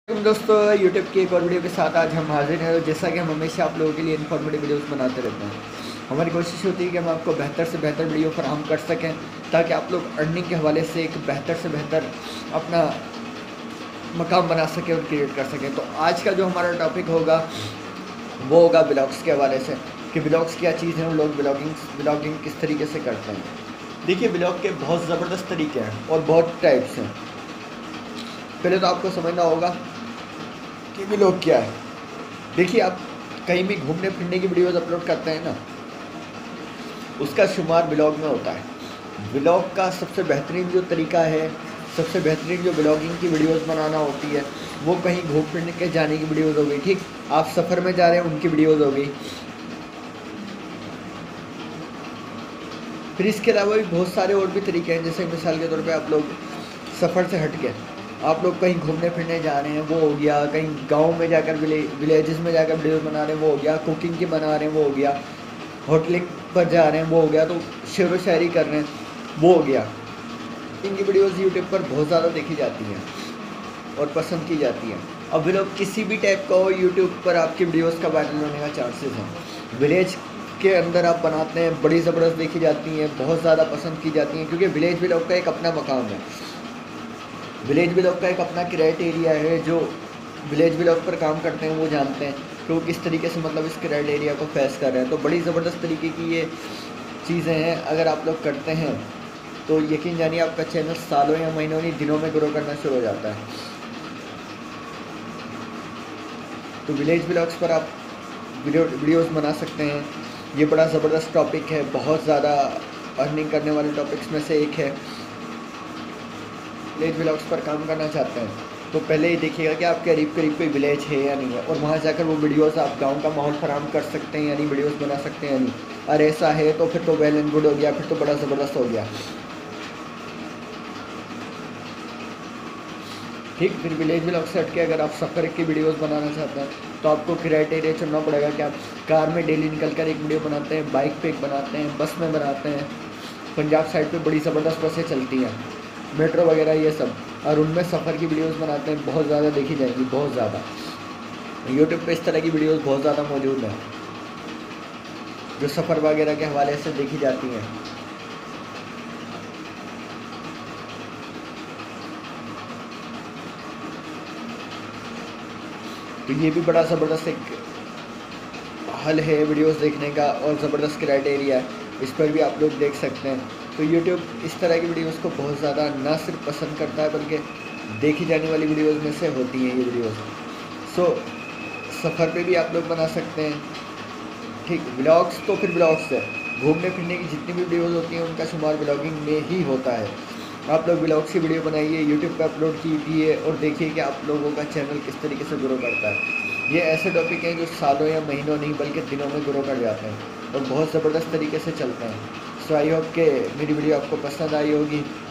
दोस्तों YouTube की एक और वीडियो के साथ आज हम हाजिर हैं। जैसा कि हम हमेशा आप लोगों के लिए इन्फॉर्मेटिव वीडियोस बनाते रहते हैं, हमारी कोशिश होती है कि हम आपको बेहतर से बेहतर वीडियो फराहम कर सकें ताकि आप लोग अर्निंग के हवाले से एक बेहतर से बेहतर अपना मकाम बना सकें और क्रिएट कर सकें। तो आज का जो हमारा टॉपिक होगा वो होगा ब्लॉग्स के हवाले से कि ब्लॉग्स क्या चीज़ है और लोग ब्लॉगिंग किस तरीके से करते हैं। देखिए, ब्लॉग के बहुत ज़बरदस्त तरीके हैं और बहुत टाइप्स हैं। पहले तो आपको समझना होगा कि ब्लॉग क्या है। देखिए, आप कहीं भी घूमने फिरने की वीडियोस अपलोड करते हैं ना, उसका शुमार ब्लॉग में होता है। ब्लॉग का सबसे बेहतरीन जो तरीका है, सबसे बेहतरीन जो ब्लॉगिंग की वीडियोस बनाना होती है, वो कहीं घूम फिरने के जाने की वीडियोस हो गई, ठीक, आप सफ़र में जा रहे हैं उनकी वीडियोस हो गई। फिर इसके अलावा भी बहुत सारे और भी तरीके हैं, जैसे मिसाल के तौर पे आप लोग सफ़र से हट के आप लोग कहीं घूमने फिरने जा रहे हैं, वो हो गया। कहीं गांव में जाकर विलेजेस में जाकर वीडियोस बना रहे हैं, वो हो गया। कुकिंग की बना रहे हैं, वो हो गया। होटलिंग पर जा रहे हैं, वो हो गया। तो शेर व शायरी कर रहे हैं, वो हो गया। इनकी वीडियोस यूट्यूब पर बहुत ज़्यादा देखी जाती हैं और पसंद की जाती हैं। अब लोग किसी भी टाइप का हो, यूट्यूब पर आपकी वीडियोस का वायरल होने का चांसेस हैं। विलेज के अंदर आप बनाते हैं, बड़ी ज़बरदस्त देखी जाती हैं, बहुत ज़्यादा पसंद की जाती हैं, क्योंकि विलेज व्लॉग का एक अपना मकाम है। विलेज व्लॉग का एक अपना क्राइटेरिया है। जो विलेज व्लॉग पर काम करते हैं वो जानते हैं कि वो किस तरीके से मतलब इस क्राइटेरिया को फेस कर रहे हैं। तो बड़ी ज़बरदस्त तरीके की ये चीज़ें हैं। अगर आप लोग करते हैं तो यकीन जानिए आपका चैनल सालों या महीनों नहीं, दिनों में ग्रो करना शुरू हो जाता है। तो विलेज व्लॉग्स पर आप वीडियोस बना सकते हैं। ये बड़ा ज़बरदस्त टॉपिक है, बहुत ज़्यादा अर्निंग करने वाले टॉपिक्स में से एक है। विलेज व्लॉग्स पर काम करना चाहते हैं तो पहले ही देखिएगा कि आपके करीब कोई विलेज है या नहीं है, और वहाँ जाकर वो वीडियोस आप गांव का माहौल फराहम कर सकते हैं या नहीं, वीडियोस बना सकते हैं या नहीं। और ऐसा है तो फिर तो वेल एंड गुड हो गया, फिर तो बड़ा ज़बरदस्त हो गया, ठीक। फिर विलेज व्लॉग से हट के अगर आप सफ़र की वीडियोस बनाना चाहते हैं तो आपको क्राइटेरिया चुनना पड़ेगा कि आप कार में डेली निकल कर एक वीडियो बनाते हैं, बाइक पे एक बनाते हैं, बस में बनाते हैं। पंजाब साइड पे बड़ी ज़बरदस्त बसें चलती हैं, मेट्रो वगैरह ये सब, और उनमें सफ़र की वीडियोस बनाते हैं, बहुत ज़्यादा देखी जाएगी, बहुत ज़्यादा। यूट्यूब पे इस तरह की वीडियोस बहुत ज़्यादा मौजूद हैं जो सफ़र वगैरह के हवाले से देखी जाती हैं। तो ये भी बड़ा ज़बरदस्त एक हल है वीडियोस देखने का, और ज़बरदस्त क्राइटेरिया है, इस पर भी आप लोग देख सकते हैं। तो यूट्यूब इस तरह की वीडियोस को बहुत ज़्यादा ना सिर्फ पसंद करता है बल्कि देखी जाने वाली वीडियोस में से होती हैं ये वीडियोस। सो सफ़र पे भी आप लोग बना सकते हैं, ठीक। ब्लॉग्स तो फिर ब्लॉग्स है, घूमने फिरने की जितनी भी वीडियोस होती हैं उनका शुमार ब्लॉगिंग में ही होता है। आप लोग ब्लॉग्स की वीडियो बनाइए, यूट्यूब पे अपलोड कीजिए और देखिए कि आप लोगों का चैनल किस तरीके से ग्रो करता है। ये ऐसे टॉपिक हैं जो सालों या महीनों नहीं बल्कि दिनों में ग्रो कर जाते हैं और बहुत ज़बरदस्त तरीके से चलते हैं। सो आई होप कि मेरी वीडियो आपको पसंद आई होगी।